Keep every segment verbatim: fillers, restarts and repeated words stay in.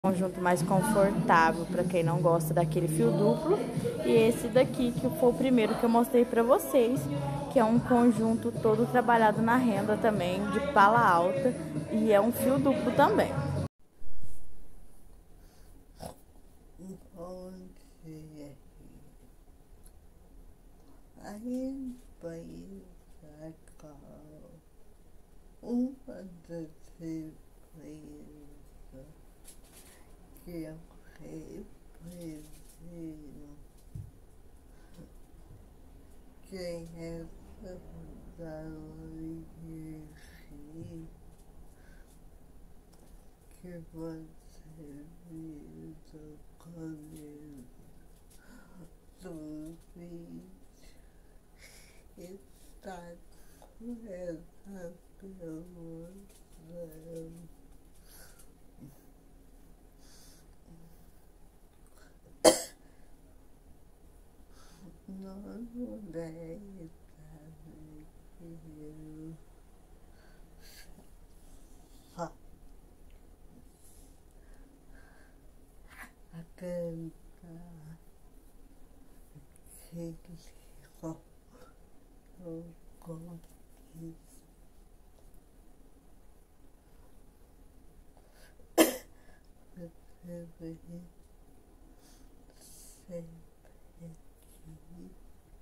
Conjunto mais confortável para quem não gosta daquele fio duplo, e esse daqui que foi o primeiro que eu mostrei para vocês, que é um conjunto todo trabalhado na renda também, de pala alta, e é um fio duplo também. Bom dia. Aí vai sacar uma das empresas que eu represento, que é da origem que você viu do começo do vídeo. Está com essa promoção. Não deve estar aqui. Só a cantar que ficou no começo. Você vê sempre aqui.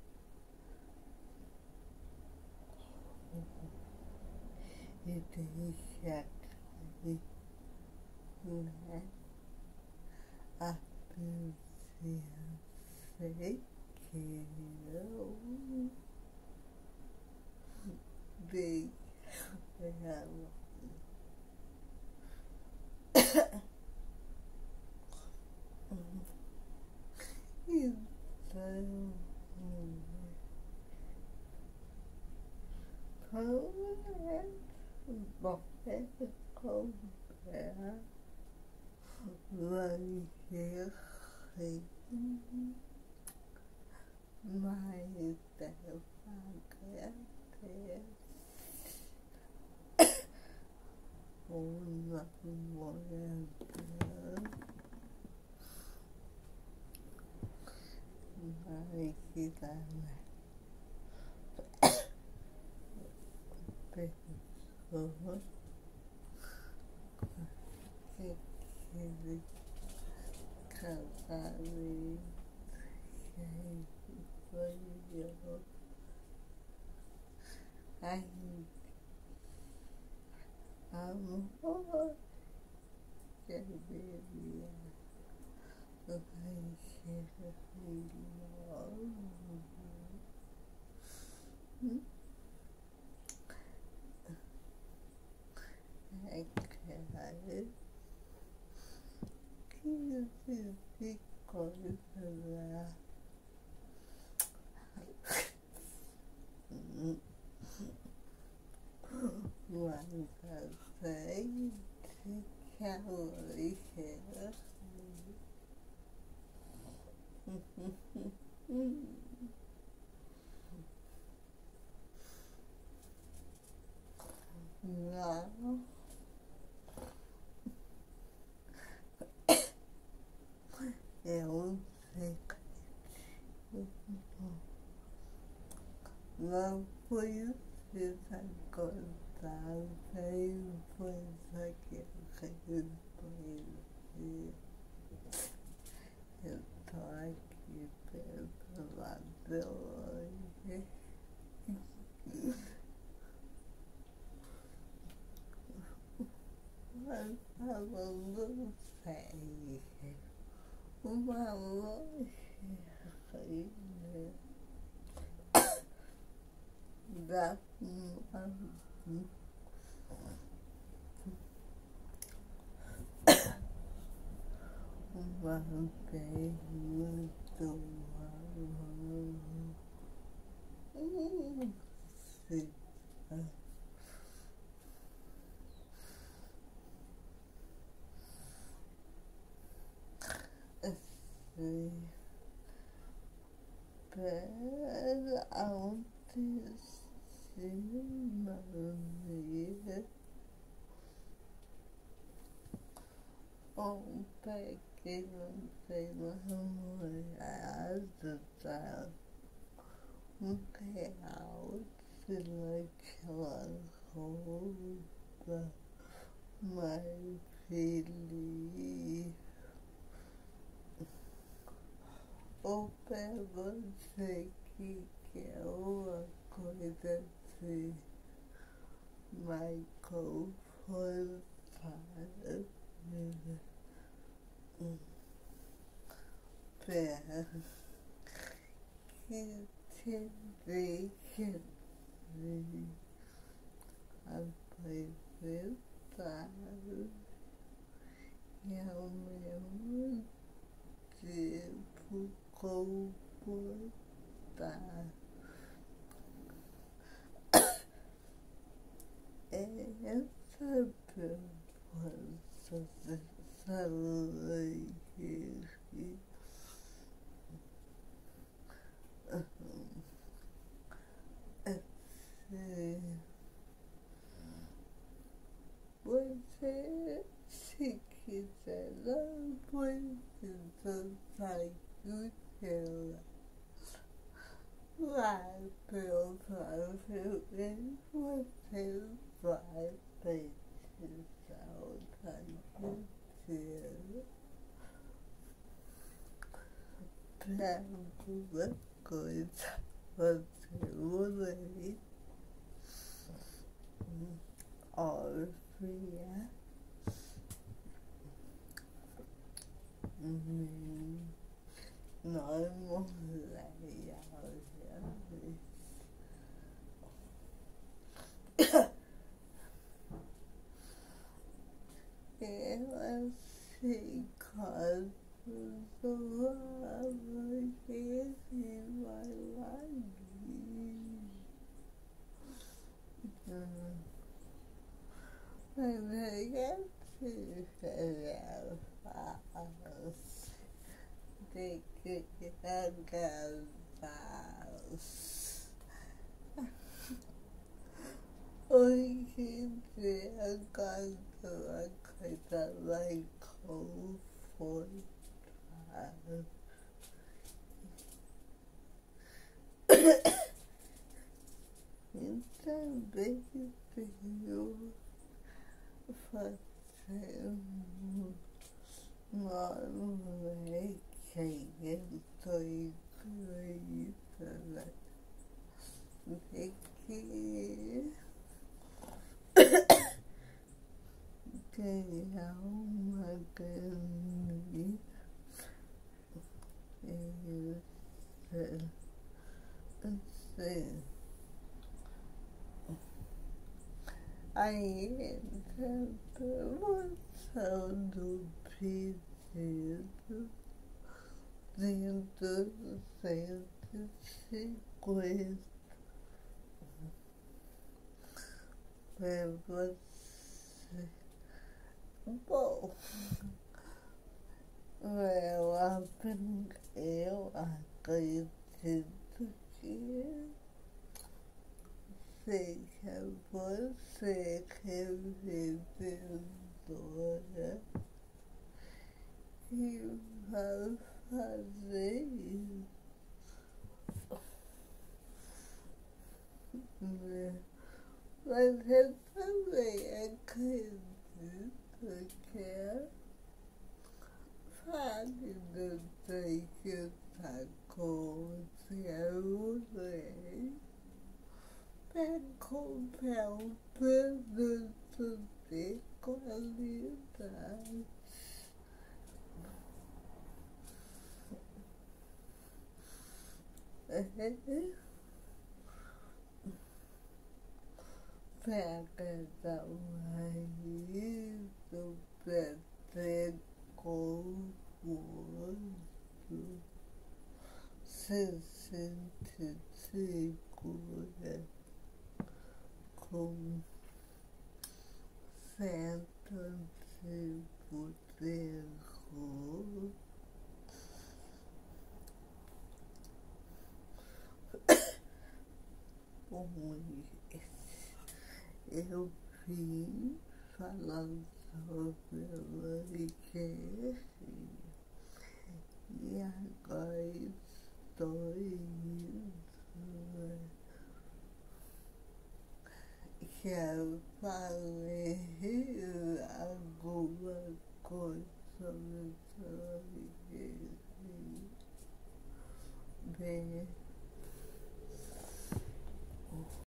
E deixa cair, né? A princesa que eu dei ela. Então, como é bom é comprar lingerie, mas eu paguei até uma moeda, mas que dá pessoa que queria casamento, que foi eu. Ai, amor, que bebia, vai ser melhor. É claro que esse coisa lá. Mas aceite que a origem não, é um segredo. Não foi precisa contar, veio coisa que eu reconheci. Eu tô aqui pelo lado de hoje. Mas falando sério, uma loja da uma uma pergunta um sim. Para autoestima minha, um peguei ontem na namorada, tá? Um real naquela roupa mais feliz. Ou pra você que quer uma coisa assim mais confortável. Pra que te deixe apresentar e ao mesmo tempo comportar. Essa proposta dessa lei assim, você, se quiser, não precisa sair do celular. Vai, provavelmente você vai precisar usar dinheiro para alguma coisa. Você usa isso, óbvia, normal, ela se casa zoava que ele vai lá mas aí é se ela faz tem que agradar. Hoje em dia, agora uma coisa mais confortável. E também tenho fazendo normalmente quem eu estou incluída, né? De que ganhar uma grande assim. Aí entra a promoção do pedido de duzentos e cinquenta para você. Bom, eu, eu acredito que seja você revendedora e vai fazer isso, né? Mas eu também acredito que é válido ter que estar com o seu rei para comprar um produto de qualidade. Para cada marido, para ter conforto, se sentir segura com certo tipo de roupa. Eu vim falando sobre a esqueci. E agora estou indo. Quero fazer alguma coisa sobre isso. Bem,